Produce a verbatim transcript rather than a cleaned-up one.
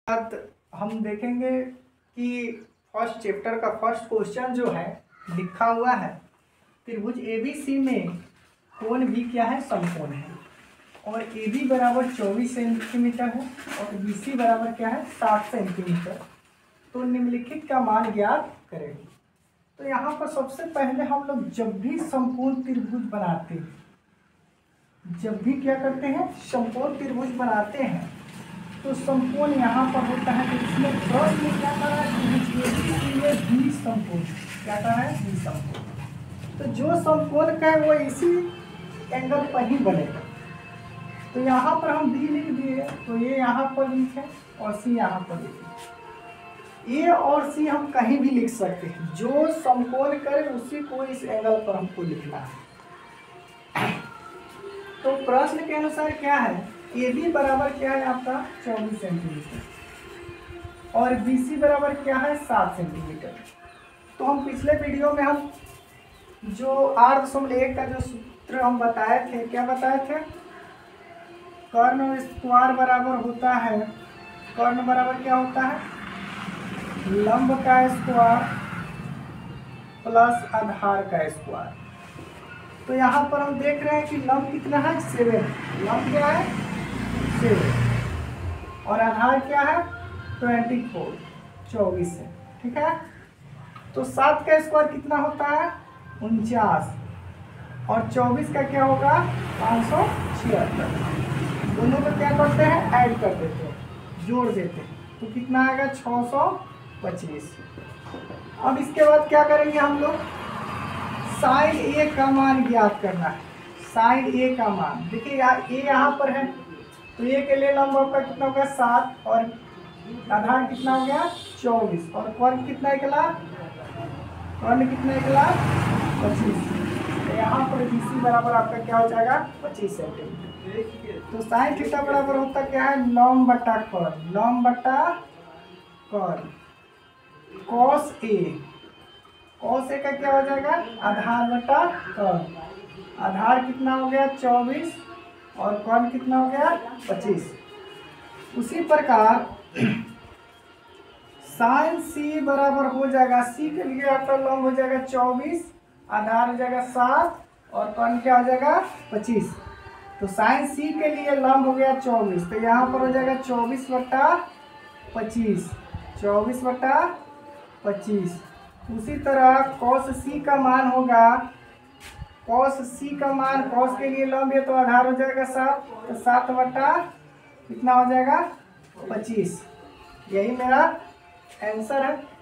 बाद हम देखेंगे कि फर्स्ट चैप्टर का फर्स्ट क्वेश्चन जो है लिखा हुआ है त्रिभुज ए बी सी में कोण भी क्या है, समकोण है और ए बी बराबर चौबीस सेंटीमीटर है और बी सी बराबर क्या है, सात सेंटीमीटर। तो निम्नलिखित का मान ज्ञात करें। तो यहाँ पर सबसे पहले हम लोग जब भी समकोण त्रिभुज बनाते हैं, जब भी क्या करते हैं, समकोण त्रिभुज बनाते हैं तो समकोण यहाँ पर होता है। तो इसमें प्रश्न में क्या करा है, बी समकोण क्या करा है, बी समकोण। तो जो समकोण का है वो इसी एंगल पर ही बनेगा। तो यहाँ पर हम बी लिख दिए, तो ये यहाँ पर लिखे और सी यहाँ पर लिखे। ए और सी हम कहीं भी लिख सकते हैं, जो समकोण करे उसी को इस एंगल पर हमको लिखना है। तो प्रश्न के अनुसार क्या है, ए बी बराबर क्या है आपका चौबीस सेंटीमीटर और बी सी बराबर क्या है, सात सेंटीमीटर। तो हम पिछले वीडियो में हम जो आठ दशमलव एक का जो सूत्र हम बताए थे, क्या बताए थे, कर्ण स्क्वायर बराबर होता है, कर्ण बराबर क्या होता है, लंब का स्क्वायर प्लस आधार का स्क्वायर। तो यहाँ पर हम देख रहे हैं कि लंब कितना है, सेवन। लंब क्या है, सेवन और आधार क्या है, ट्वेंटी फोर, चौबीस है। ठीक है। तो सात का स्क्वायर कितना होता है, उनचास और चौबीस का क्या होगा, पाँच सौ छिहत्तर। दोनों को क्या करते हैं, ऐड कर देते हैं, जोड़ देते हैं, तो कितना आएगा, छः सौ पच्चीस। अब इसके बाद क्या करेंगे हम लोग, साइड ए का मान ज्ञात करना है। साइड ए का मान देखिए यार, ए यहाँ पर है तो ए के लिए लंब आपका कितना हो गया, सात और आधार कितना हो गया, चौबीस और कर्ण कितना निकला, कर्ण कितना निकला, पच्चीस। तो यहाँ पर बी सी बराबर आपका क्या हो जाएगा, पच्चीस सेंटीमीटर। तो साइन थीटा बराबर होता क्या है, लंब बटा कर्ण, लंब बटा कर्ण। कॉस ए, कॉस ए का क्या हो जाएगा, आधार बटा कर्ण। आधार कितना हो गया, चौबीस और कर्ण कितना हो गया, पच्चीस। उसी प्रकार साइन सी बराबर हो जाएगा, सी के लिए आपका लंब हो जाएगा चौबीस, आधार हो जाएगा सात और कर्ण क्या हो जाएगा, पच्चीस। तो साइन सी के लिए लंब हो गया चौबीस, तो यहाँ पर हो जाएगा चौबीस बटा पच्चीस, चौबीस बटा पच्चीस। उसी तरह कॉस सी का मान होगा, कॉस सी का मान, कॉस के लिए लंब है तो आधार हो जाएगा सात, तो सात बटा कितना हो जाएगा, पच्चीस। यही मेरा आंसर है।